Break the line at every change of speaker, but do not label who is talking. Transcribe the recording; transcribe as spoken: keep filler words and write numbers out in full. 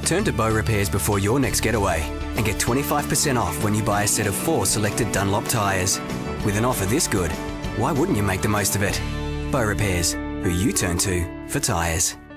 Turn to Beaurepaires before your next getaway and get twenty-five percent off when you buy a set of four selected Dunlop tyres. With an offer this good, why wouldn't you make the most of it? Beaurepaires, who you turn to for tyres.